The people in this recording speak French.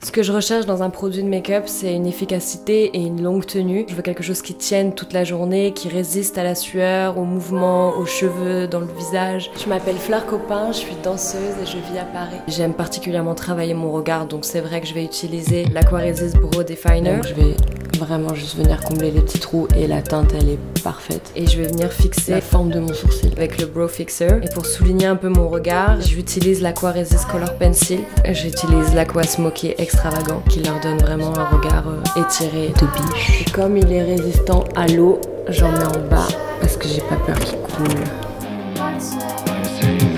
Ce que je recherche dans un produit de make-up, c'est une efficacité et une longue tenue. Je veux quelque chose qui tienne toute la journée, qui résiste à la sueur, aux mouvements, aux cheveux, dans le visage. Je m'appelle Fleur Copin, je suis danseuse et je vis à Paris. J'aime particulièrement travailler mon regard, donc c'est vrai que je vais utiliser l'Aqua-Resist Brow Definer. Donc je vais vraiment juste venir combler les petits trous et la teinte elle est parfaite. Et je vais venir fixer la forme de mon sourcil avec le Brow Fixer. Et pour souligner un peu mon regard, j'utilise l'Aqua-Resist Color Pencil. J'utilise l'Aqua Smoky Extravagant qui leur donne vraiment un regard étiré de biche. Et comme il est résistant à l'eau, j'en mets en bas parce que j'ai pas peur qu'il coule.